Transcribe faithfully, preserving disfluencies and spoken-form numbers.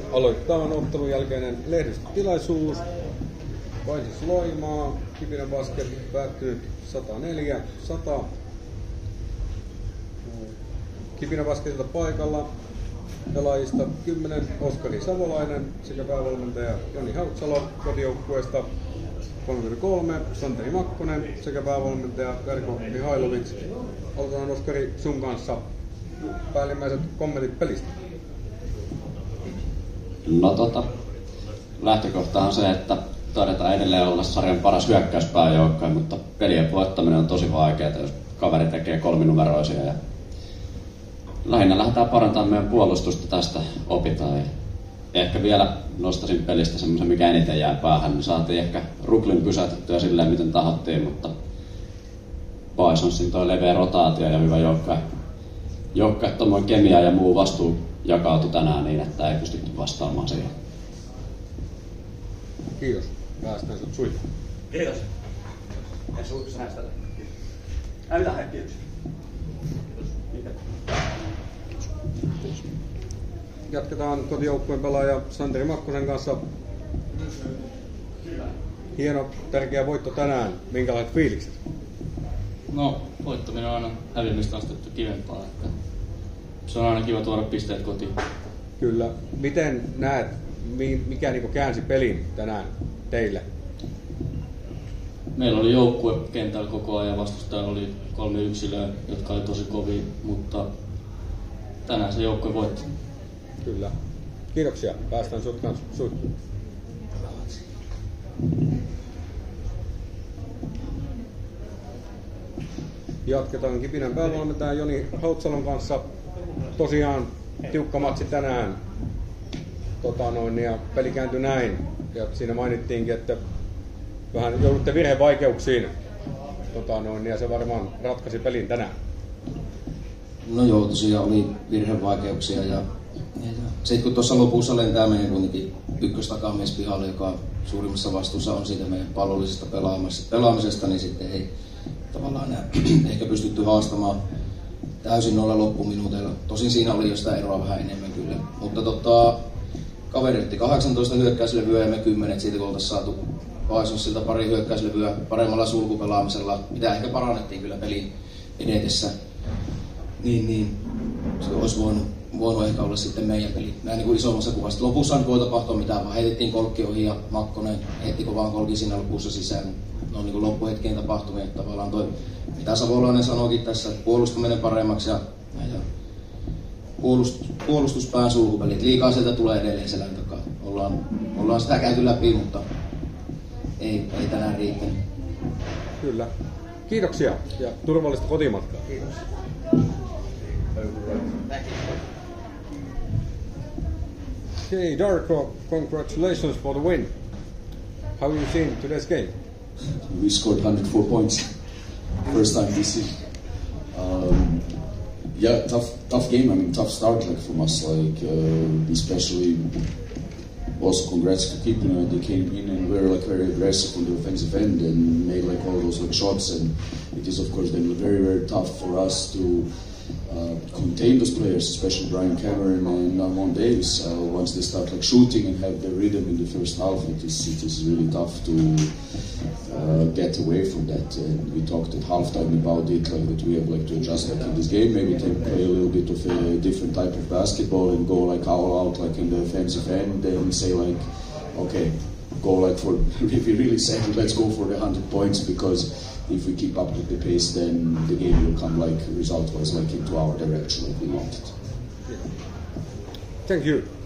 Aloitetaan ottelun jälkeinen lehdistötilaisuus. Vaisis Loimaa, Kipinä Basket päättynyt sata neljä sata. Kipinä Basketilta paikalla pelaajista kymmenen Oskari Savolainen sekä päävalmentaja Joni Hautsalo, kotijoukkueesta kolmekymmentäkolme Santeri Makkonen sekä päävalmentaja Verko Mihailovic. Aloitetaan Oskari sun kanssa päällimmäiset kommentit pelistä. No tota, lähtökohta on se, että taidetaan edelleen olla sarjan paras hyökkäyspääjoukkoja, mutta pelien voittaminen on tosi vaikeaa, jos kaveri tekee kolminumeroisia. Ja lähinnä lähdetään parantamaan meidän puolustusta, tästä opitaan. Ja ehkä vielä nostaisin pelistä semmoisen, mikä eniten jää päähän. Me saatiin ehkä Ruklin pysäytettyä silleen, miten tahdottiin, mutta Bisonsin toi leveä rotaatio ja hyvä joukkoja. Joukkoja, tommoinen kemia ja muu vastuu jakautui tänään niin, että ei pystytty vastaamaan siihen. Kiitos. Päästään sut suihin. Kiitos. Ja suitus näistä. Ää, mitä hei, kiitos. Kiitos. Jatketaan kotijoukkueen pelaaja Santeri Makkosen kanssa. Hieno, tärkeä voitto tänään. Minkälaiset fiilikset? No, voittaminen on aina häviämistä astettu kivempaa. Että se on aina kiva tuoda pisteet kotiin. Kyllä. Miten näet, mikä niin käänsi pelin tänään teille? Meillä oli joukkue kentällä koko ajan, vastustajalla oli kolme yksilöä, jotka oli tosi kovia, mutta tänään se joukkue voitti. Kyllä. Kiitoksia. Päästään sut kanssa suihkuun. Jatketaan Kipinän päävalmentaja Joni Hautsalon kanssa. Tosiaan tiukka matsi tänään. Tota noin, ja peli kääntyi näin. Ja siinä mainittiinkin, että vähän joudutte virhevaikeuksiin. Tota noin, ja se varmaan ratkaisi pelin tänään. No joo, tosiaan oli virhevaikeuksia. Ja, ja sitten kun tuossa lopussa lentää meidän kuitenkin ykköstakamies pihalle, joka suurimmassa vastuussa on siitä meidän pallollisesta pelaamisesta, niin sitten ei tavallaan enää ehkä pystytty haastamaan täysin noilla loppuminuuteilla. Tosin siinä oli jo sitä eroa vähän enemmän kyllä. Mutta tota, kaveri otti kahdeksantoista hyökkäyslevyä ja me kymmenen siitä, kun oltaisiin saatu Bisonsilta pari hyökkäyslevyä paremmalla sulkupelaamisella, mitä ehkä parannettiin kyllä pelin edetessä. Niin, niin se olisi voinut, voinut ehkä olla sitten meidän peli näin niin kuin isommassa kuvassa. Lopussa ei voi tapahtua mitään, vaan heitettiin kolkki ohi ja Makkonen heitti kovaan kolkin siinä lopussa sisään. No niin kuin loppuhetkeen tapahtumia, että tavallaan toi, mitä Savolainen sanoikin tässä, että puolustaminen paremmaksi ja, ja puolust, puolustuspään sulkupelit. Liikaa sieltä tulee edelleen selän takaa. Ollaan, ollaan sitä käyty läpi, mutta ei, ei tänään riittänyt. Kyllä. Kiitoksia ja turvallista kotimatkaa. Kiitos. Okay, Darko, congratulations for the win. How have you seen today's game? We scored one hundred four points, first time this year. Um, yeah, tough, tough game. I mean, tough start like from us. Like uh, especially, also congrats to Kipinä. They came in and were like very aggressive on the offensive end and made like all those like shots. And it is of course then very very tough for us to uh, contain those players, especially Brian Cameron and Armon Davis. Uh, once they start like shooting and have the rhythm in the first half, it is it is really tough to uh, get away from that. And we talked at halftime about it, like that we have like to adjust like in this game, maybe take play a little bit of a different type of basketball and go like all out like in the offensive end, and say like, okay, go like for if we really say let's go for the one hundred points, because if we keep up with the pace, then the game will come like result-wise like into our direction like we wanted. Thank you.